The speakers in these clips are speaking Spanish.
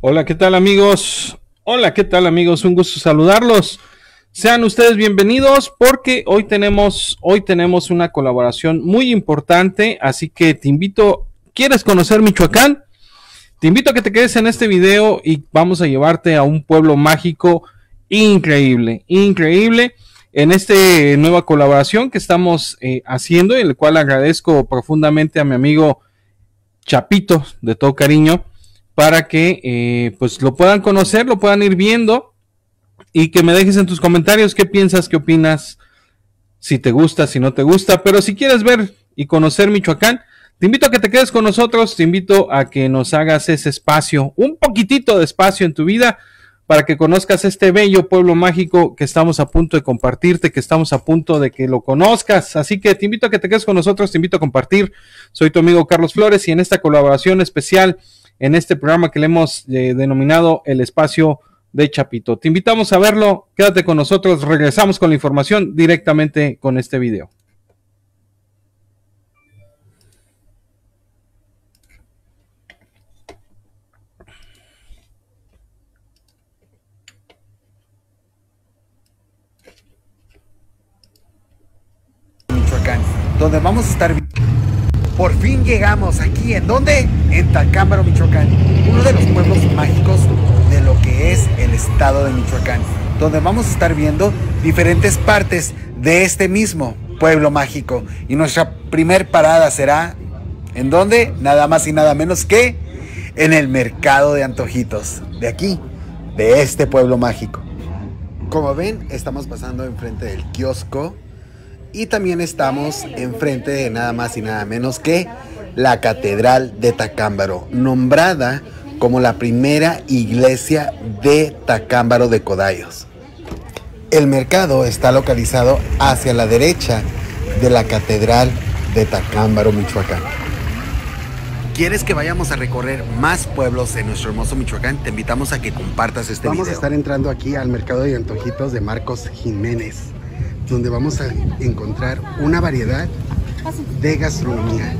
Hola, ¿qué tal amigos? Hola, ¿qué tal amigos? Un gusto saludarlos. Sean ustedes bienvenidos porque hoy tenemos una colaboración muy importante, así que te invito, ¿quieres conocer Michoacán? Te invito a que te quedes en este video y vamos a llevarte a un pueblo mágico increíble, increíble en esta nueva colaboración que estamos haciendo, en el cual agradezco profundamente a mi amigo Chapito, de todo cariño, para que pues lo puedan conocer, lo puedan ir viendo y que me dejes en tus comentarios qué piensas, qué opinas, si te gusta, si no te gusta, pero si quieres ver y conocer Michoacán, te invito a que te quedes con nosotros, te invito a que nos hagas ese espacio, un poquitito de espacio en tu vida, para que conozcas este bello pueblo mágico que estamos a punto de compartirte, que estamos a punto de que lo conozcas. Así que te invito a que te quedes con nosotros, te invito a compartir. Soy tu amigo Carlos Flores y en esta colaboración especial, en este programa que le hemos denominado El Espacio de Chapito. Te invitamos a verlo, quédate con nosotros, regresamos con la información directamente con este video. Michoacán, donde vamos a estar. Por fin llegamos aquí, ¿en dónde? En Tacámbaro, Michoacán, uno de los pueblos mágicos de lo que es el estado de Michoacán, donde vamos a estar viendo diferentes partes de este mismo pueblo mágico. Y nuestra primer parada será, ¿en dónde? Nada más y nada menos que en el mercado de antojitos, de aquí, de este pueblo mágico. Como ven, estamos pasando enfrente del kiosco. Y también estamos enfrente de nada más y nada menos que la Catedral de Tacámbaro, nombrada como la primera iglesia de Tacámbaro de Codayos. El mercado está localizado hacia la derecha de la Catedral de Tacámbaro, Michoacán. ¿Quieres que vayamos a recorrer más pueblos en nuestro hermoso Michoacán? Te invitamos a que compartas este video. Vamos a estar entrando aquí al mercado de antojitos de Marcos Jiménez, donde vamos a encontrar una variedad de gastronomía.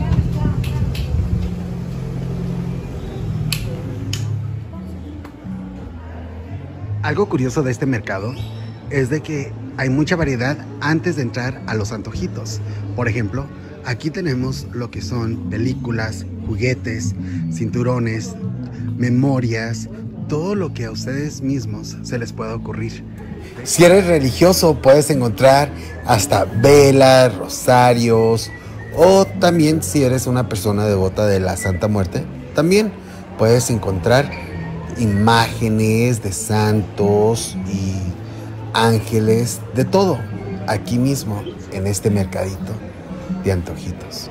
Algo curioso de este mercado es de que hay mucha variedad antes de entrar a los antojitos. Por ejemplo, aquí tenemos lo que son películas, juguetes, cinturones, memorias, todo lo que a ustedes mismos se les pueda ocurrir. Si eres religioso, puedes encontrar hasta velas, rosarios, o también si eres una persona devota de la Santa Muerte, también puedes encontrar imágenes de santos y ángeles, de todo, aquí mismo en este mercadito de antojitos.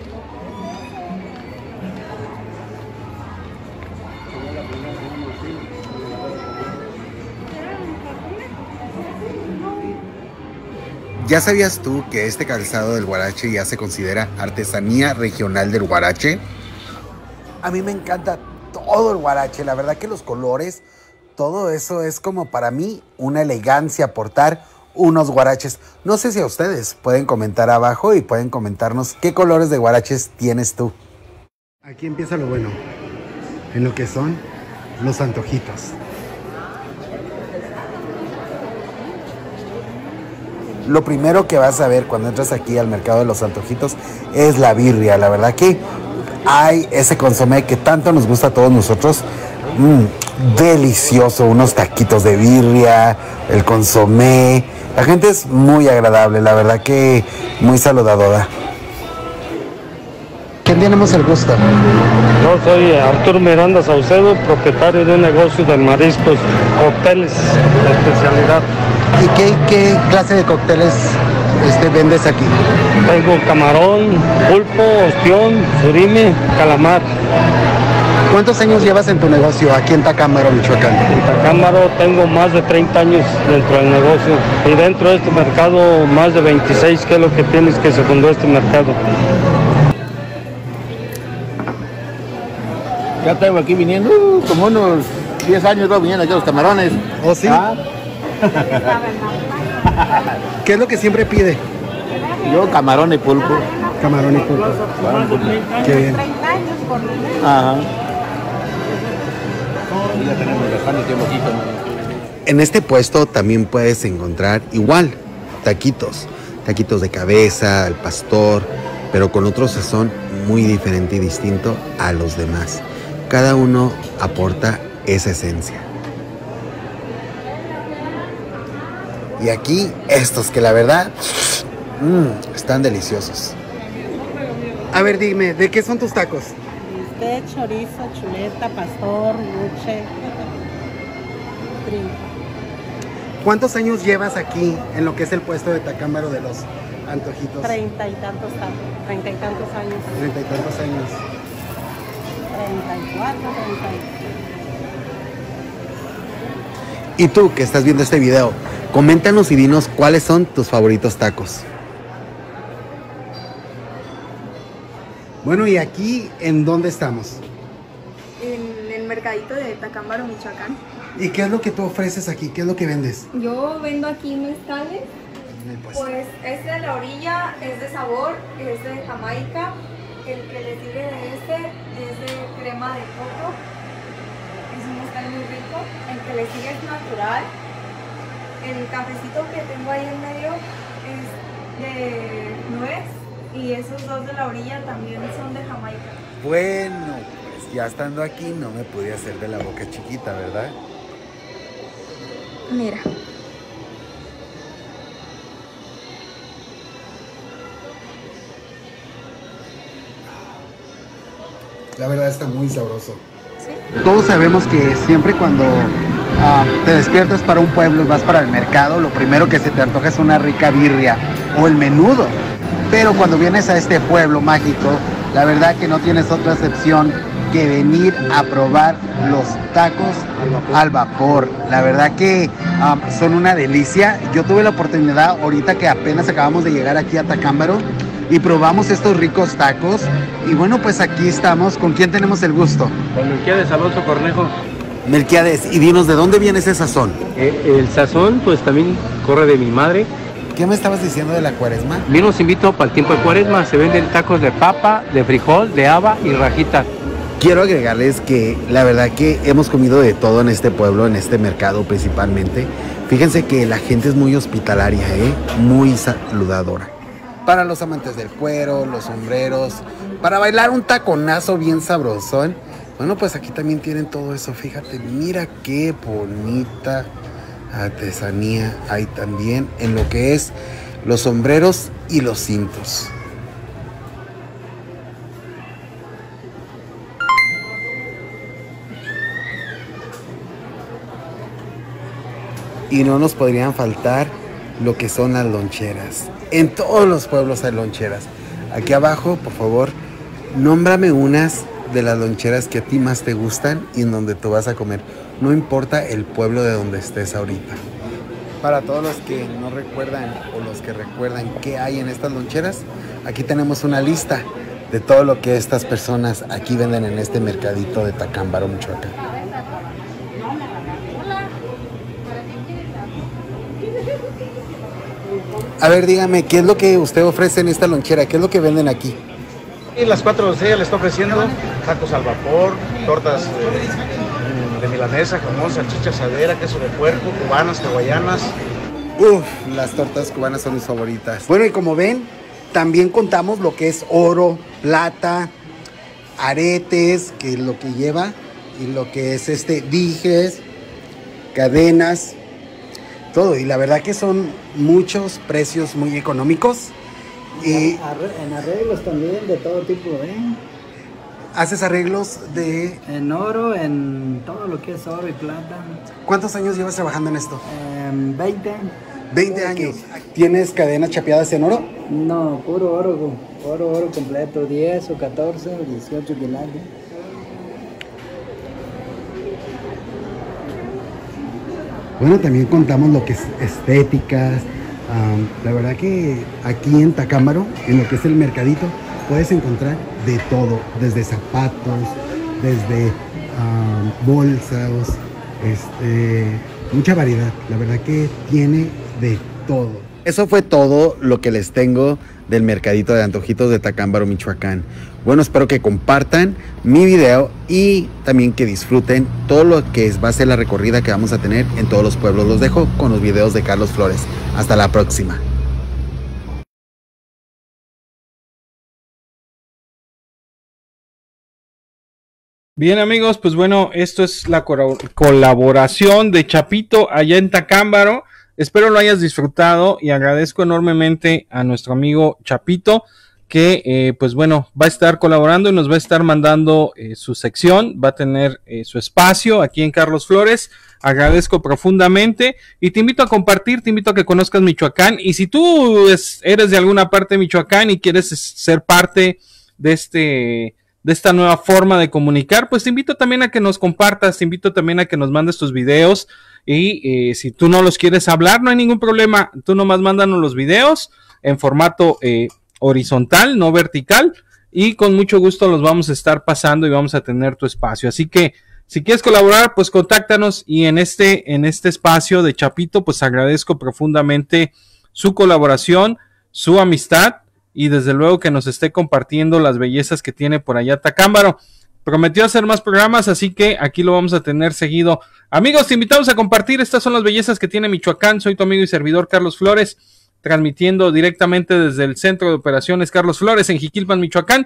¿Ya sabías tú que este calzado del Huarache ya se considera artesanía regional del Huarache? A mí me encanta todo el Huarache, la verdad que los colores, todo eso es como para mí una elegancia portar unos huaraches. No sé si a ustedes pueden comentar abajo y pueden comentarnos qué colores de huaraches tienes tú. Aquí empieza lo bueno, en lo que son los antojitos. Lo primero que vas a ver cuando entras aquí al mercado de los antojitos es la birria. La verdad que hay ese consomé que tanto nos gusta a todos nosotros. Delicioso, unos taquitos de birria, el consomé. La gente es muy agradable, la verdad que muy saludadora. ¿Quién tenemos el gusto? Yo soy Arturo Miranda Saucedo, propietario de un negocio de mariscos, cócteles de especialidad. ¿Y qué clase de cócteles vendes aquí? Tengo camarón, pulpo, ostión, surimi, calamar. ¿Cuántos años llevas en tu negocio aquí en Tacámbaro, Michoacán? En Tacámbaro tengo más de 30 años dentro del negocio y dentro de este mercado más de 26, que es lo que tienes que se fundó este mercado. Ya tengo aquí viniendo como unos 10 años viniendo aquí a los camarones. ¿Oh, sí? ¿Ah? ¿Qué es lo que siempre pide? Yo camarón y pulpo. Camarón y pulpo. Qué bien. Ajá. ya tenemos bastante tiempo aquí. En este puesto también puedes encontrar igual taquitos de cabeza, al pastor, pero con otro sazón muy diferente y distinto a los demás. Cada uno aporta esa esencia. Y aquí estos que la verdad están deliciosos. A ver, dime, ¿de qué son tus tacos? Bistec, chorizo, chuleta, pastor, luche, trinco. ¿Cuántos años llevas aquí en lo que es el puesto de Tacámbaro de los antojitos? 30 y tantos años. 30 y tantos años. 34, 30. Y tú que estás viendo este video, coméntanos y dinos cuáles son tus favoritos tacos. Bueno, y aquí, ¿en dónde estamos? En el mercadito de Tacámbaro, Michoacán. ¿Y qué es lo que tú ofreces aquí? ¿Qué es lo que vendes? Yo vendo aquí mezcales, pues es de la orilla, es de sabor, es de Jamaica. El que le sigue de este es de crema de coco, es un mezcal muy rico. El que le sigue es natural. El cafecito que tengo ahí en medio es de nuez y esos dos de la orilla también son de Jamaica. Bueno, pues ya estando aquí no me pude hacer de la boca chiquita, ¿verdad? Mira. La verdad está muy sabroso. ¿Sí? Todos sabemos que siempre cuando te despiertas para un pueblo y vas para el mercado, lo primero que se te antoja es una rica birria o el menudo. Pero cuando vienes a este pueblo mágico, la verdad que no tienes otra excepción que venir a probar los tacos al vapor. La verdad que son una delicia. Yo tuve la oportunidad ahorita que apenas acabamos de llegar aquí a Tacámbaro y probamos estos ricos tacos. Y bueno, pues aquí estamos. ¿Con quién tenemos el gusto? Con Melquiades Alonso Cornejo. Melquiades, y dinos, ¿de dónde viene ese sazón? El sazón pues también corre de mi madre. ¿Qué me estabas diciendo de la cuaresma? Bien, los invito para el tiempo de cuaresma. Se venden tacos de papa, de frijol, de haba y rajita. Quiero agregarles que la verdad que hemos comido de todo en este pueblo, en este mercado principalmente. Fíjense que la gente es muy hospitalaria, muy saludadora. Para los amantes del cuero, los sombreros, para bailar un taconazo bien sabrosón. Bueno, pues aquí también tienen todo eso, fíjate, mira qué bonita artesanía hay también en lo que es los sombreros y los cintos. Y no nos podrían faltar lo que son las loncheras. En todos los pueblos hay loncheras. Aquí abajo, por favor, nómbrame unas de las loncheras que a ti más te gustan y en donde tú vas a comer. No importa el pueblo de donde estés ahorita. Para todos los que no recuerdan o los que recuerdan qué hay en estas loncheras, aquí tenemos una lista de todo lo que estas personas aquí venden en este mercadito de Tacámbaro, Michoacán. A ver, dígame, ¿qué es lo que usted ofrece en esta lonchera? ¿Qué es lo que venden aquí? Y las 4 de ella le está ofreciendo tacos al vapor, tortas de milanesa, jamón, salchicha asadera, queso de puerco, cubanas, hawaianas. Uf, las tortas cubanas son mis favoritas. Bueno, y como ven, también contamos lo que es oro, plata, aretes, que es lo que lleva, y lo que es dijes, cadenas, todo. Y la verdad que son muchos precios muy económicos. Y en arreglos también de todo tipo, ¿haces arreglos de...? En oro, en todo lo que es oro y plata. ¿Cuántos años llevas trabajando en esto? 20. 20 años. ¿Tienes cadenas chapeadas en oro? No, puro oro, oro completo, 10 o 14 o 18 quinales. Bueno, también contamos lo que es estéticas. La verdad que aquí en Tacámbaro, en lo que es el mercadito, puedes encontrar de todo, desde zapatos, desde bolsas, mucha variedad. La verdad que tiene de todo. eso fue todo lo que les tengo del mercadito de antojitos de Tacámbaro, Michoacán. Bueno, espero que compartan mi video y también que disfruten todo lo que va a ser la recorrida que vamos a tener en todos los pueblos. Los dejo con los videos de Carlos Flores. Hasta la próxima. Bien, amigos, pues bueno, esto es la colaboración de Chapito allá en Tacámbaro. Espero lo hayas disfrutado y agradezco enormemente a nuestro amigo Chapito que pues bueno, va a estar colaborando y nos va a estar mandando su sección, va a tener su espacio aquí en Carlos Flores. Agradezco profundamente y te invito a compartir, te invito a que conozcas Michoacán, y si tú eres de alguna parte de Michoacán y quieres ser parte de esta nueva forma de comunicar, pues te invito también a que nos compartas, te invito también a que nos mandes tus videos, y si tú no los quieres hablar, no hay ningún problema, tú nomás mándanos los videos en formato horizontal, no vertical, y con mucho gusto los vamos a estar pasando y vamos a tener tu espacio. Así que si quieres colaborar, pues contáctanos, y en este espacio de Chapito, pues agradezco profundamente su colaboración, su amistad, y desde luego que nos esté compartiendo las bellezas que tiene por allá Tacámbaro. Prometió hacer más programas, así que aquí lo vamos a tener seguido. Amigos, te invitamos a compartir, estas son las bellezas que tiene Michoacán. Soy tu amigo y servidor Carlos Flores, transmitiendo directamente desde el Centro de Operaciones Carlos Flores en Jiquilpan, Michoacán.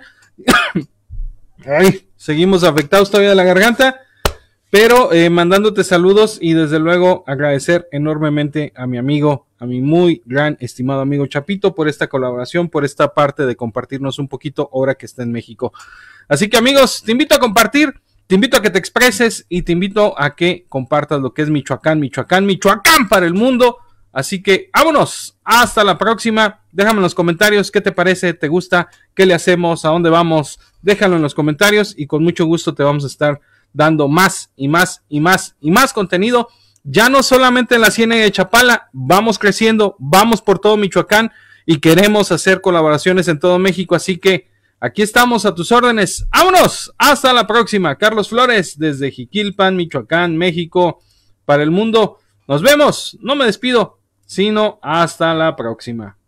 Ay, seguimos afectados todavía de la garganta, pero mandándote saludos y desde luego agradecer enormemente a mi amigo, a mi muy gran estimado amigo Chapito por esta colaboración, por esta parte de compartirnos un poquito ahora que está en México. Así que amigos, te invito a compartir, te invito a que te expreses y te invito a que compartas lo que es Michoacán, Michoacán, Michoacán para el mundo. Así que vámonos, hasta la próxima. Déjame en los comentarios qué te parece, te gusta, qué le hacemos, a dónde vamos. Déjalo en los comentarios y con mucho gusto te vamos a estar dando más y más y más y más contenido. Ya no solamente en la Ciénaga de Chapala, vamos creciendo, vamos por todo Michoacán y queremos hacer colaboraciones en todo México. Así que aquí estamos a tus órdenes. ¡Vámonos! Hasta la próxima. Carlos Flores desde Jiquilpan, Michoacán, México, para el mundo. Nos vemos. No me despido, sino hasta la próxima.